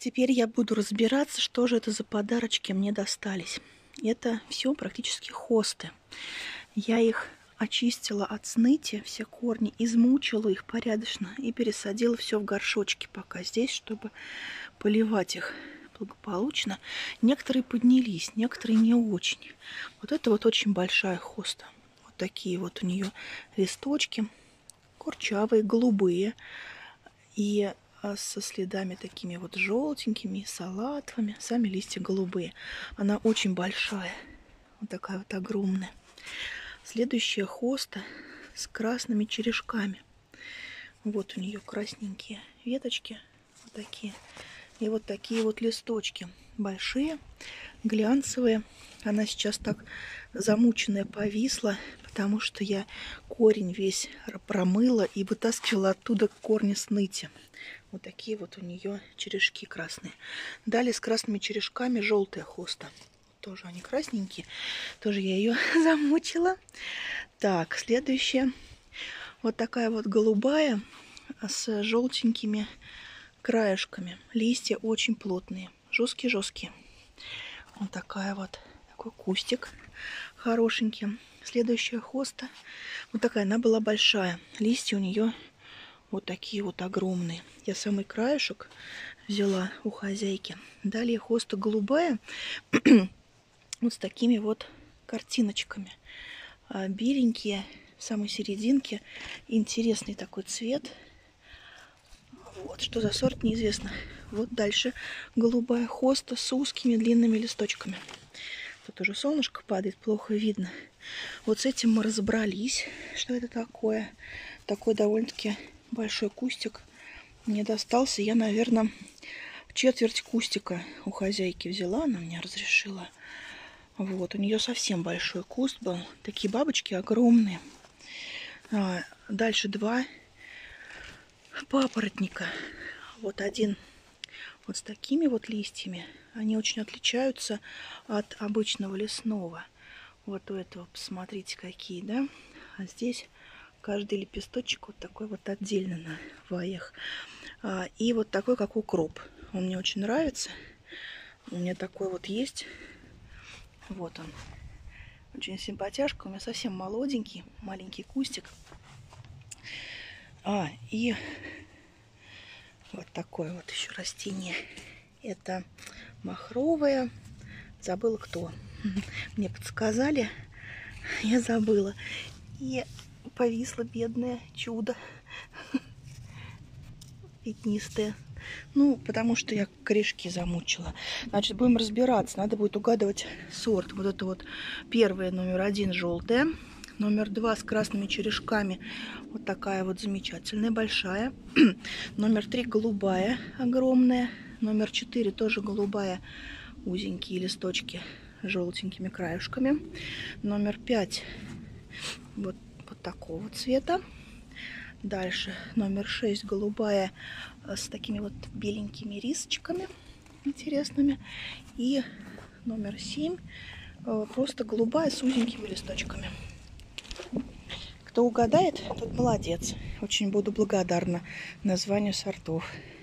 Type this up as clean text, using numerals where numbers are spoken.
Теперь я буду разбираться, что же это за подарочки мне достались. Это все практически хосты. Я их очистила от сныти, все корни, измучила их порядочно и пересадила все в горшочки пока здесь, чтобы поливать их благополучно. Некоторые поднялись, некоторые не очень. Вот это вот очень большая хоста. Вот такие вот у нее листочки, курчавые, голубые и со следами такими вот желтенькими, салатовыми. Сами листья голубые. Она очень большая. Вот такая вот огромная. Следующая хоста с красными черешками. Вот у нее красненькие веточки. Вот такие. И вот такие вот листочки. Большие, глянцевые. Она сейчас так замученная повисла, потому что я корень весь промыла и вытаскивала оттуда корни сныти. Вот такие вот у нее черешки красные. Далее с красными черешками желтая хоста. Тоже они красненькие. Тоже я ее замучила. Так, следующая. Вот такая вот голубая с желтенькими краешками. Листья очень плотные. Жесткие-жесткие. Вот такая вот. Такой кустик хорошенький. Следующая хоста. Вот такая. Она была большая. Листья у нее вот такие вот огромные. Я самый краешек взяла у хозяйки. Далее хоста голубая. Вот с такими вот картиночками. Беленькие, в самой серединке. Интересный такой цвет. Вот, что за сорт, неизвестно. Вот дальше голубая хоста с узкими длинными листочками. Тут уже солнышко падает, плохо видно. Вот с этим мы разобрались, что это такое. Такой довольно-таки большой кустик мне достался. Я, наверное, четверть кустика у хозяйки взяла. Она мне разрешила. Вот, у нее совсем большой куст был. Такие бабочки огромные. Дальше два папоротника. Вот один вот с такими вот листьями. Они очень отличаются от обычного лесного. Вот у этого, посмотрите, какие, да? А здесь каждый лепесточек вот такой вот отдельно на хвоях. И вот такой, как укроп. Он мне очень нравится. У меня такой вот есть. Вот он. Очень симпатяшка. У меня совсем молоденький, маленький кустик. И вот такое вот еще растение. Это махровое. Забыла кто. Мне подсказали. Я забыла. И повисло бедное чудо. Пятнистое. Ну, потому что я корешки замучила. Значит, будем разбираться. Надо будет угадывать сорт. Вот это вот первая, номер 1, желтая. Номер 2 с красными черешками. Вот такая вот замечательная, большая. Номер 3 голубая, огромная. Номер 4 тоже голубая. Узенькие листочки с желтенькими краешками. Номер 5 вот такого цвета. Дальше номер 6 голубая с такими вот беленькими рисочками интересными. И номер 7 просто голубая с узенькими листочками. Кто угадает, тот молодец. Очень буду благодарна названию сортов.